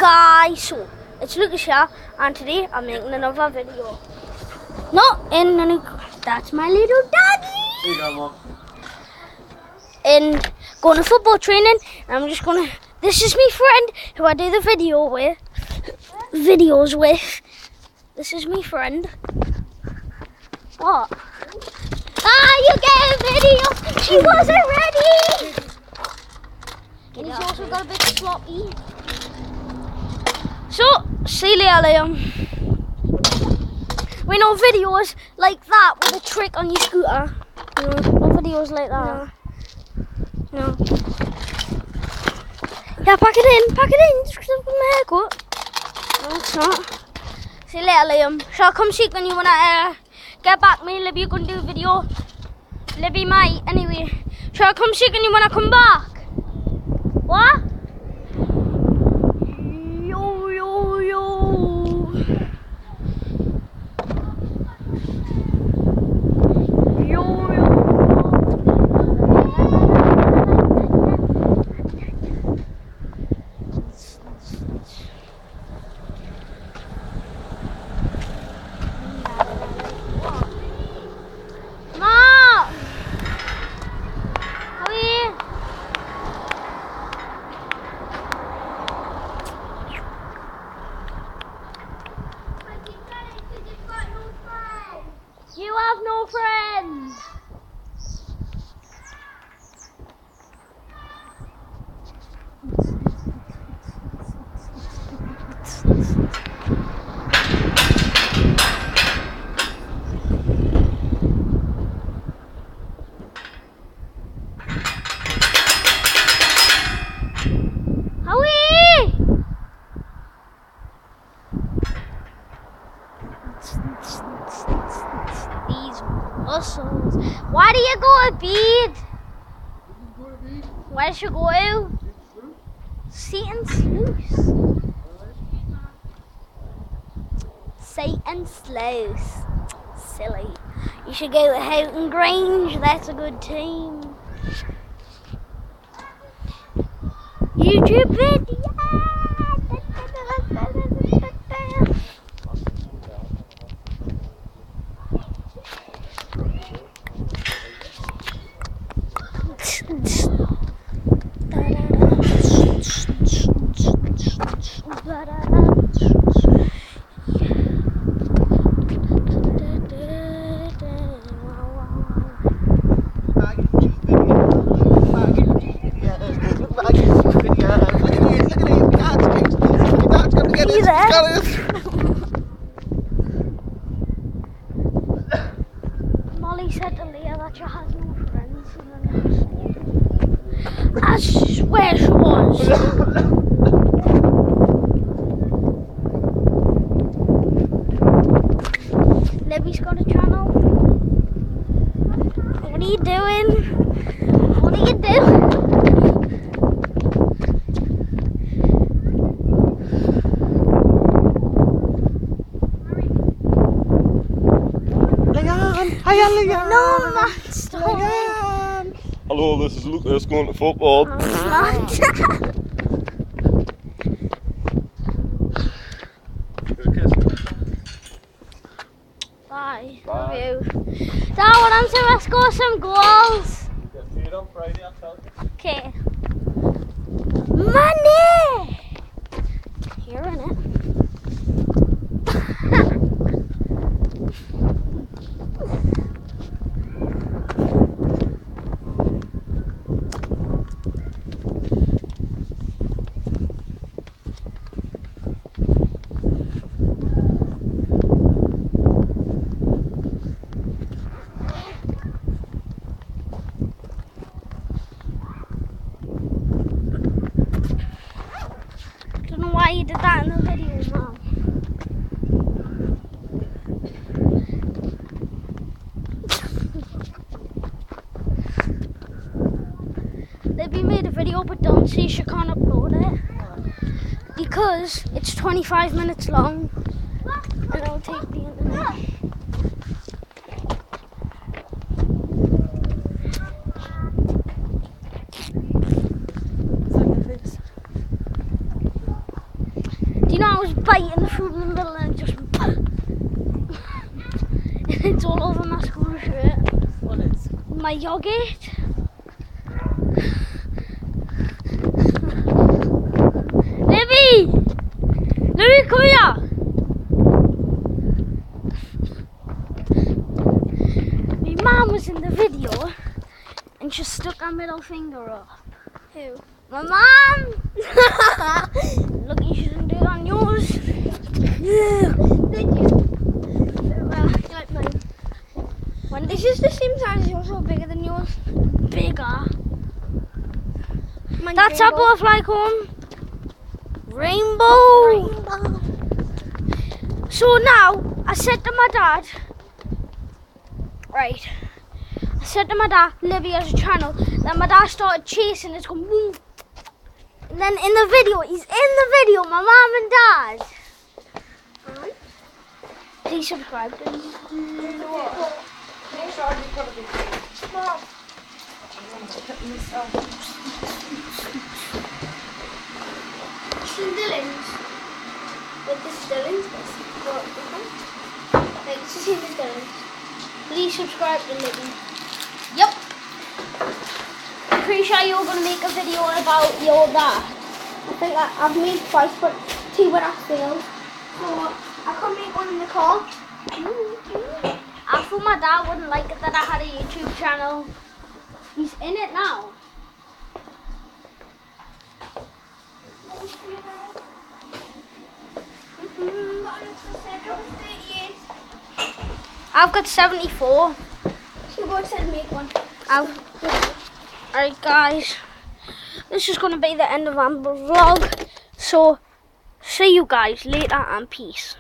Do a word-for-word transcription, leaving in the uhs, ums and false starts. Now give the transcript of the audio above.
guys, so it's Lucas here, and today I'm making another video. Not in any. That's my little doggy. Here you go, Mum. In going to football training, and I'm just gonna. This is my friend who I do the video with. Videos with. This is my friend. What? Ah, you get a video. She wasn't ready. And he's also got a bit sloppy. So, see you later, Liam. We know videos like that with a trick on your scooter. No, no videos like that. No. no. Yeah, pack it in, pack it in. Just because I've got my haircut. No, it's not. See you later, Liam. Shall I come seek on you when I uh, get back? Me and Libby are going to do a video. Libby might, anyway. Shall I come seek on you when I come back? What? Yo, yo, yo. Yo, yo. Mom! How are you? You have no friends. Howie! These muscles. Why do you go to bed? Where should you go? Satan's Sluice. Satan's Sluice. Silly. You should go to Houghton Grange. That's a good team. YouTube video. Molly said to Leah that she has no friends. I swear she was. Libby's got a channel. What are you doing? What are you doing? Hiya, Leanne. No, Matt, stop. Leanne. Hello, this is Lucas going to football. Oh, Matt. Bye. Bye. Love you. Dad, I want to let's score some goals. Get paid on Friday, I'll tell you. Okay. Money! Here in it. Don't know why you did that in the video, Mom. Libby made a video, but don't see she can't upload it because it's twenty-five minutes long and it'll take the internet. man was biting the fruit in the middle and it just it's all over my school shirt. What is? My yogurt. Libby! Libby, come here! My mum was in the video and she stuck her middle finger up. Who? My mum! Look, you shouldn't do it on yours. Did you? Well, you like mine. When It's just the same size as yours, or bigger than yours. bigger. Mine's That's our rainbow. butterfly cone. Rainbow. Rainbow. So now, I said to my dad, right, I said to my dad, Libby has a channel. Then my dad started chasing it, going boom. And then in the video, he's in the video, my mum and dad. Alright. Please subscribe. Make sure you've got a big Mom. putting this on. Seen Dylan's? Like this is Dylan's. This is what different. Like this is him as Dylan's. Please subscribe to Libby. Yep. I'm pretty sure you're going to make a video about your dad. I think I, I've made twice, but two when I failed. So I could make one in the car. I thought my dad wouldn't like it that I had a YouTube channel. He's in it now. I've got seventy-four. So go ahead and make one. I've... Alright guys, this is going to be the end of our vlog. So, see you guys later and peace.